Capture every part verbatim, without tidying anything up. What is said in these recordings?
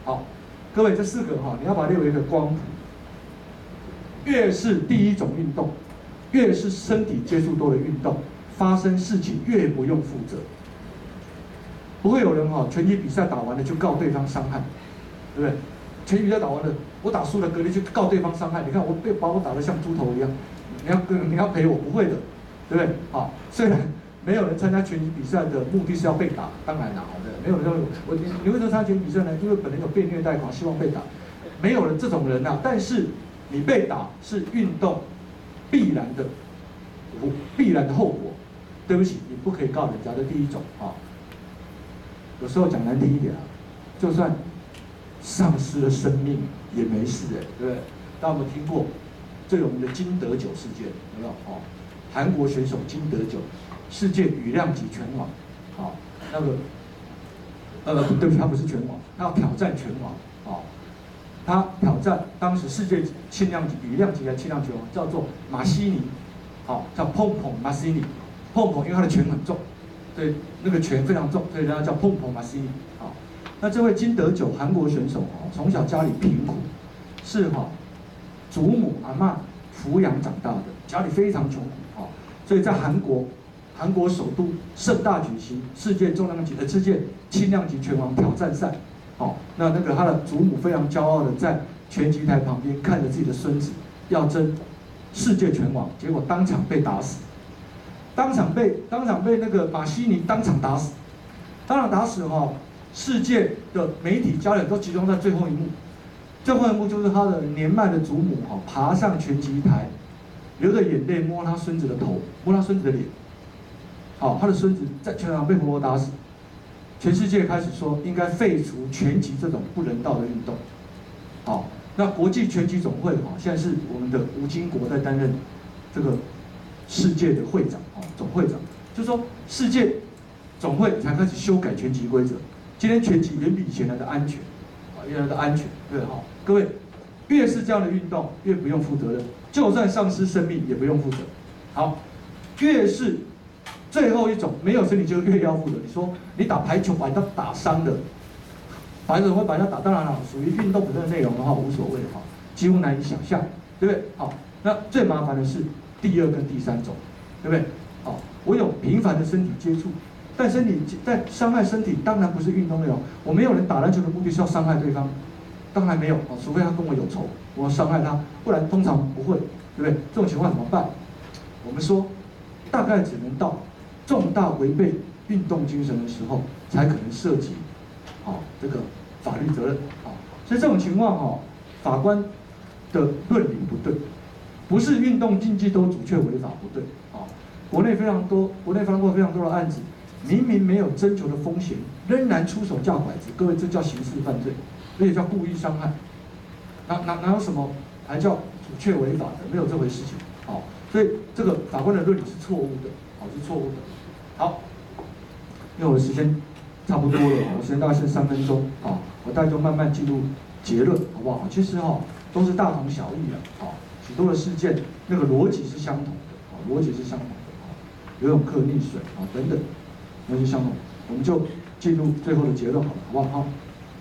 好，各位这四个哈，你要把它列为一个光谱。越是第一种运动，越是身体接触多的运动，发生事情越不用负责。不会有人哈、哦，拳击比赛打完了就告对方伤害，对不对？拳击比赛打完了，我打输了，隔天就告对方伤害。你看我被把我打得像猪头一样，你要跟你要赔我，不会的，对不对？好，虽然没有人参加拳击比赛的目的是要被打，当然啦，好的，没有人说我你为什么参加拳击比赛呢？因为本人有被虐待狂，希望被打，没有人这种人呐、啊。但是你被打是运动必然的必然的后果。对不起，你不可以告人家的第一种啊。有时候讲难听一点啊，就算丧失了生命也没事哎，对不对？大家有没有听过最有名的金德九事件？有没有？哦，韩国选手金德九，世界羽量级拳王，好、哦，那个呃，对不起，他不是拳王，他要挑战拳王，哦，他挑战当时世界轻量级、羽量级的轻量级拳王，叫做马西尼，好、哦，叫碰碰马西尼，碰碰，因为他的拳很重。对，那个拳非常重，所以人家叫碰碰马西尼。好，那这位金德九韩国选手哦，从小家里贫苦，是哈、哦、祖母阿嬷抚养长大的，家里非常穷苦哦，所以在韩国，韩国首都盛大举行世界重量级的世界轻量级拳王挑战赛。哦，那那个他的祖母非常骄傲的在拳击台旁边看着自己的孙子要争世界拳王，结果当场被打死。当场被当场被那个马西尼当场打死，当场打死哈、哦，世界的媒体焦点都集中在最后一幕，最后一幕就是他的年迈的祖母哈、哦、爬上拳击台，流着眼泪摸他孙子的头，摸他孙子的脸，好、哦，他的孙子在拳场被活活打死，全世界开始说应该废除拳击这种不人道的运动，好、哦，那国际拳击总会哈、哦、现在是我们的吴金国在担任这个世界的会长。总会长就说，世界总会才开始修改拳击规则。今天拳击远比以前来的安全，啊，原来的安全，对哈。各位，越是这样的运动，越不用负责任，就算丧失生命也不用负责。好，越是最后一种没有身体就越要负责。你说你打排球把人家打伤的，白人会把人家打，当然了，属于运动本身的内容的话无所谓哈，几乎难以想象，对不对？好，那最麻烦的是第二跟第三种，对不对？好，我有频繁的身体接触，但身体在伤害身体当然不是运动内容。我没有人打篮球的目的是要伤害对方，当然没有哦，除非他跟我有仇，我要伤害他，不然通常不会，对不对？这种情况怎么办？我们说，大概只能到重大违背运动精神的时候，才可能涉及，好、哦、这个法律责任。好、哦，所以这种情况哈、哦，法官的论理不对，不是运动竞技都主却违法不对，啊、哦。国内非常多，国内发生过非常多的案子，明明没有征求的风险，仍然出手架拐子，各位这叫刑事犯罪，而且叫故意伤害，哪哪哪有什么还叫主却违法的？没有这回事情。好，所以这个法官的论理是错误的，好是错误的。好，因为我的时间差不多了，我时间大概剩三分钟，好，我大概就慢慢进入结论，好不好？其实哈、哦、都是大同小异的，好，许多的事件那个逻辑是相同的，好，逻辑是相同的。游泳课溺水啊等等，那些项目，我们就进入最后的结论好了，好不好？好，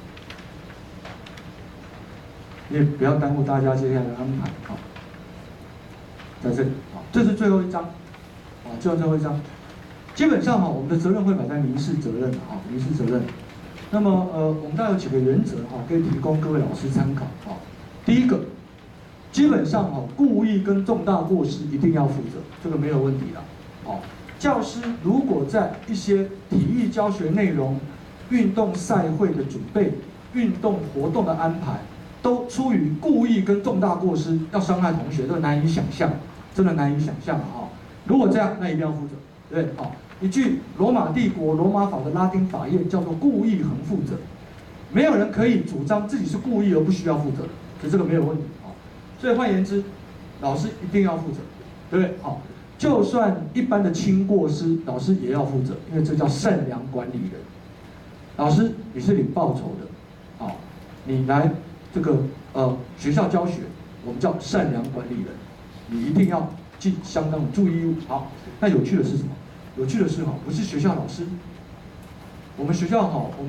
你也不要耽误大家接下来的安排啊。在这里啊，这是最后一章，啊，最后最后一章，基本上哈，我们的责任会摆在民事责任啊，民事责任。那么呃，我们大概有几个原则哈，可以提供各位老师参考啊。第一个，基本上哈，故意跟重大过失一定要负责，这个没有问题的。好，教师如果在一些体育教学内容、运动赛会的准备、运动活动的安排，都出于故意跟重大过失，要伤害同学，这个难以想象，真的难以想象啊！如果这样，那一定要负责，对不对？好，一句罗马帝国罗马法的拉丁法谚叫做“故意横负责”，没有人可以主张自己是故意而不需要负责，所以这个没有问题啊。所以换言之，老师一定要负责，对不对？好。就算一般的轻过失，老师也要负责，因为这叫善良管理人。老师，你是领报酬的，啊，你来这个呃学校教学，我们叫善良管理人，你一定要尽相当的注意义务。好，那有趣的是什么？有趣的是哈，不是学校老师，我们学校哈，我们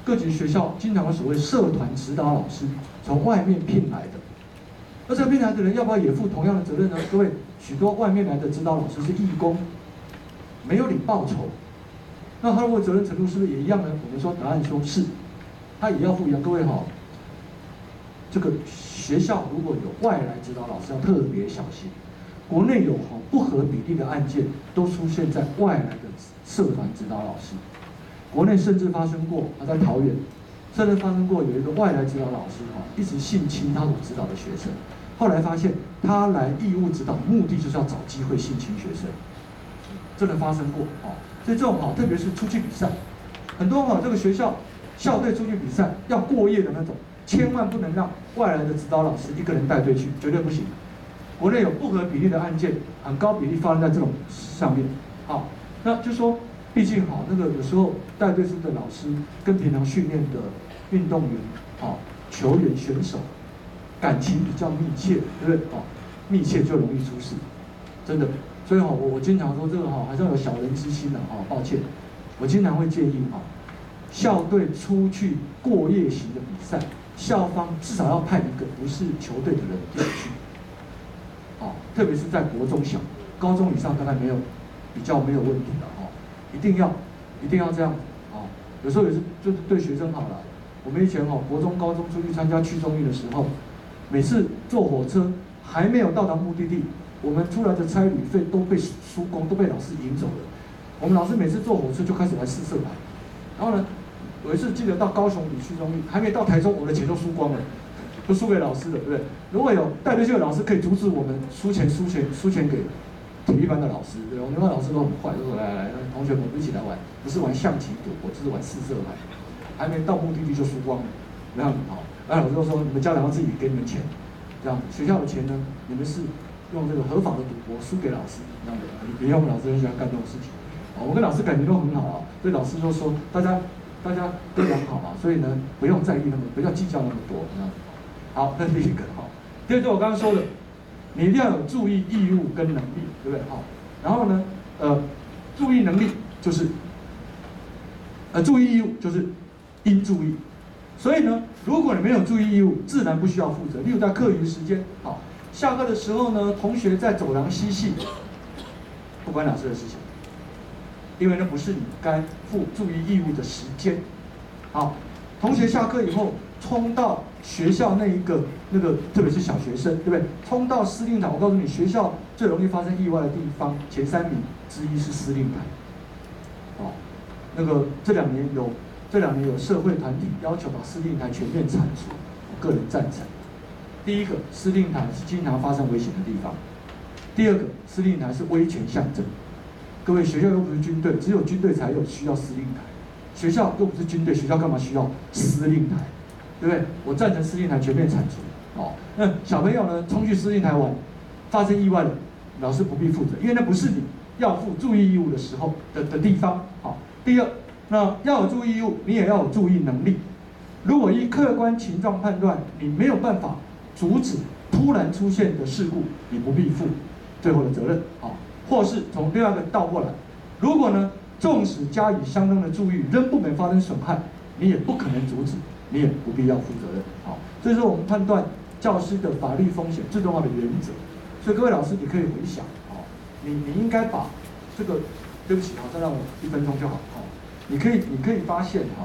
各级学校经常有所谓社团指导老师从外面聘来的，那这个聘来的人要不要也负同样的责任呢？各位，许多外面来的指导老师是义工，没有领报酬，那他如果责任程度是不是也一样呢？我们说答案说是，他也要负一样。各位哈、哦，这个学校如果有外来指导老师，要特别小心。国内有哈不合比例的案件，都出现在外来的社团指导老师。国内甚至发生过，啊，在桃园，甚至发生过有一个外来指导老师哈，一直性侵他所指导的学生，后来发现他来义务指导，目的就是要找机会性侵学生，真的发生过啊。所以这种哈，特别是出去比赛，很多哈这个学校校队出去比赛要过夜的那种，千万不能让外来的指导老师一个人带队去，绝对不行。国内有不合比例的案件，很高比例发生在这种上面。好，那就说，毕竟好那个有时候带队出的老师跟平常训练的运动员、好球员、选手感情比较密切，对不对？哦，密切就容易出事，真的。所以哈，我我经常说这个哈，还是要有小人之心的哈。抱歉，我经常会建议哈，校队出去过夜型的比赛，校方至少要派一个不是球队的人进去。啊，特别是在国中小、高中以上，大概没有比较没有问题了哈、哦，一定要一定要这样啊、哦。有时候也是就是对学生好了。我们以前哈、哦、国中、高中出去参加区中运的时候，每次坐火车还没有到达目的地，我们出来的差旅费都被输光，都被老师赢走了。我们老师每次坐火车就开始来试射牌，然后呢，有一次记得到高雄比区中运，还没到台中，我的钱就输光了。都输给老师的，对不对？如果有带队去的老师可以阻止我们输钱、输钱、输钱给体育班的老师，对吧？我们班老师都很坏，就说来来来，同学们一起来玩，不是玩象棋赌博，就是玩四色牌，还没到目的地就输光了，这样好。那老师就说你们家长要自己给你们钱，这样学校的钱呢，你们是用这个合法的赌博输给老师，这样的。你别我们老师很喜欢干这种事情，啊，我跟老师感情都很好啊，所以老师就说大家大家都良好嘛，所以呢不用在意那么，不要计较那么多，这样。好，这是第一个哈。第二个我刚刚说的，你一定要有注意义务跟能力，对不对？好，然后呢，呃，注意能力就是，呃，注意义务就是应注意。所以呢，如果你没有注意义务，自然不需要负责。例如在课余时间，好，下课的时候呢，同学在走廊嬉戏，不关老师的事情，因为那不是你该负注意义务的时间。好，同学下课以后冲到学校那一个那个，特别是小学生，对不对？冲到司令台，我告诉你，学校最容易发生意外的地方，前三名之一是司令台。哦，那个这两年有这两年有社会团体要求把司令台全面铲除，我个人赞成。第一个，司令台是经常发生危险的地方；第二个，司令台是威权象征。各位，学校又不是军队，只有军队才有需要司令台，学校又不是军队，学校干嘛需要司令台？对不对？我赞成司令台全面铲除。哦，那小朋友呢，冲去司令台玩，发生意外了，老师不必负责，因为那不是你要负注意义务的时候的的地方。好，第二，那要有注意义务，你也要有注意能力。如果依客观情状判断，你没有办法阻止突然出现的事故，你不必负最后的责任。好，或是从另外一个倒过来，如果呢，纵使加以相当的注意，仍不能发生损害，你也不可能阻止。你也不必要负责任，好，这是我们判断教师的法律风险最重要的原则。所以各位老师，你可以回想，哦，你你应该把这个，对不起，好，再让我一分钟就好，好，你可以你可以发现，哈，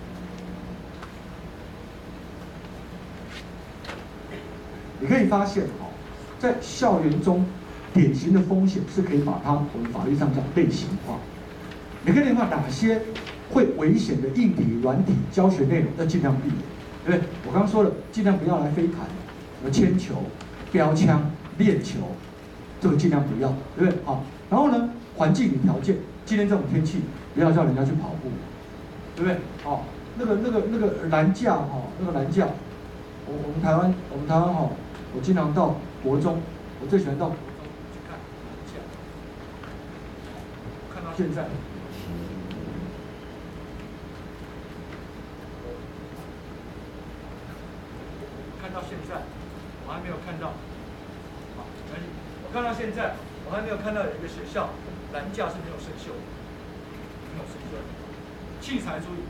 你可以发现，哈，在校园中典型的风险是可以把它我们法律上叫类型化。你可以类型化哪些会危险的硬体、软体教学内容要尽量避免，对不对？我刚刚说了，尽量不要来飞盘、什么铅球、标枪、链球，这个尽量不要，对不对？好，然后呢，环境与条件，今天这种天气，不要叫人家去跑步，对不对？好，那个、那个、那个栏架哈，那个栏架，我我们台湾，我们台湾哈，我经常到国中，我最喜欢到国中去看栏架，看到现在。看到现在，我还没有看到。好，我看到现在，我还没有看到有一个学校栏架是没有生锈的，没有生锈的。器材注意，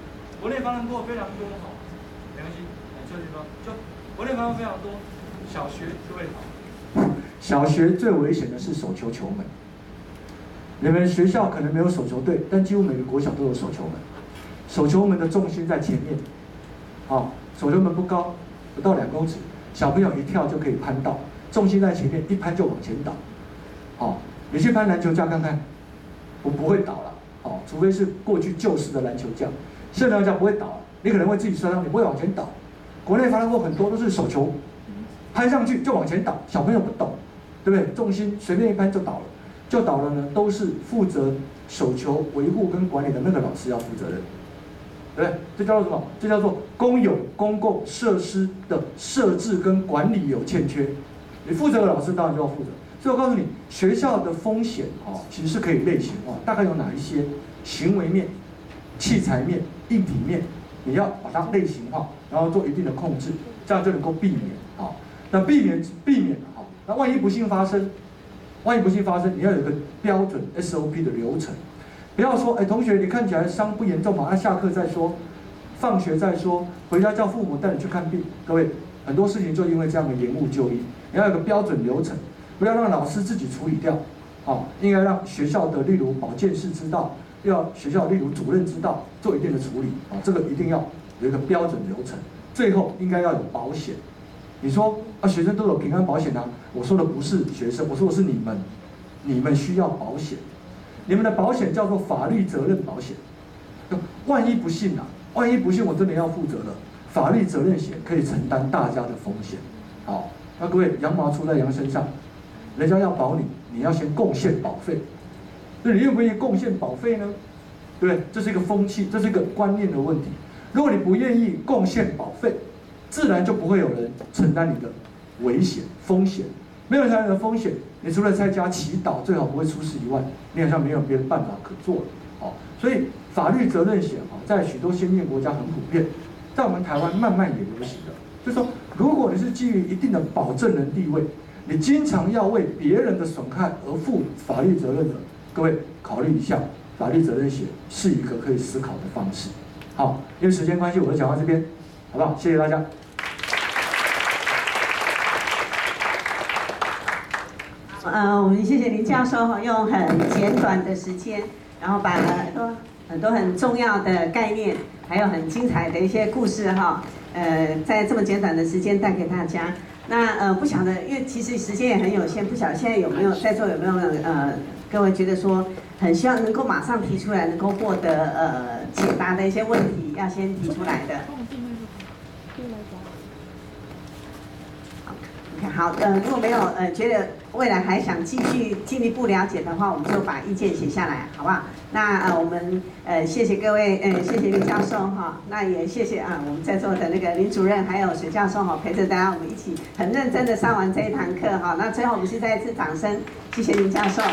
国内发生过非常多哈，没关系，这地方就国内发生非常多。小学就会好，小学最危险的是手球球门。你们学校可能没有手球队，但几乎每个国小都有手球门。手球门的重心在前面，好，手球门不高，不到两公尺，小朋友一跳就可以攀到，重心在前面，一攀就往前倒。好，你去攀篮球架看看，我不会倒了，好，除非是过去旧式的篮球架，现在篮球架不会倒了，你可能会自己摔伤，你不会往前倒。国内发生过很多都是手球，攀上去就往前倒，小朋友不懂，对不对？重心随便一攀就倒了。就倒了呢，都是负责手球维护跟管理的那个老师要负责任，对不对？这叫做什么？这叫做公有公共设施的设置跟管理有欠缺，你负责的老师当然就要负责。所以我告诉你，学校的风险哦，其实是可以类型化，大概有哪一些？行为面、器材面、硬体面，你要把它类型化，然后做一定的控制，这样就能够避免啊。那避免避免啊，那万一不幸发生。万一不幸发生，你要有一个标准 S O P 的流程，不要说，哎，同学，你看起来伤不严重嘛？那下课再说，放学再说，回家叫父母带你去看病。各位，很多事情就因为这样的延误就医，你要有个标准流程，不要让老师自己处理掉，好，应该让学校的，例如保健室知道，要学校例如主任知道，做一定的处理，啊，这个一定要有一个标准流程。最后应该要有保险。你说啊，学生都有平安保险啊？我说的不是学生，我说的是你们，你们需要保险。你们的保险叫做法律责任保险。万一不幸啊，万一不幸我真的要负责了，法律责任险可以承担大家的风险。好，那各位，羊毛出在羊身上，人家要保你，你要先贡献保费。那你愿不愿意贡献保费呢？对不对？这是一个风气，这是一个观念的问题。如果你不愿意贡献保费，自然就不会有人承担你的危险风险，没有承担你的风险，你除了在家祈祷最好不会出事以外，你好像没有别的办法可做了。好，所以法律责任险啊，在许多先进国家很普遍，在我们台湾慢慢也流行了。就是说，如果你是基于一定的保证人地位，你经常要为别人的损害而负法律责任的，各位考虑一下，法律责任险是一个可以思考的方式。好，因为时间关系，我就讲到这边，好不好？谢谢大家。 呃，我们谢谢林教授哈，用很简短的时间，然后把很多很多很重要的概念，还有很精彩的一些故事哈，呃，在这么简短的时间带给大家。那呃，不晓得，因为其实时间也很有限，不晓得现在有没有在座有没有呃，各位觉得说很希望能够马上提出来，能够获得呃解答的一些问题，要先提出来的。好，呃，如果没有呃觉得未来还想继续进一步了解的话，我们就把意见写下来，好不好？那呃，我们呃谢谢各位，呃谢谢林教授哈，那也谢谢啊我们在座的那个林主任还有水教授哈，陪着大家我们一起很认真的上完这一堂课哈。那最后我们是再一次掌声，谢谢林教授。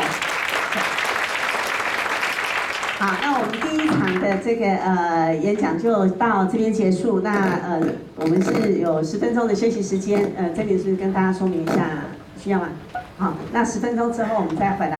好，那我们第一场的这个呃演讲就到这边结束。那呃，我们是有十分钟的休息时间，呃，这里是跟大家说明一下，需要吗？好，那十分钟之后我们再回来。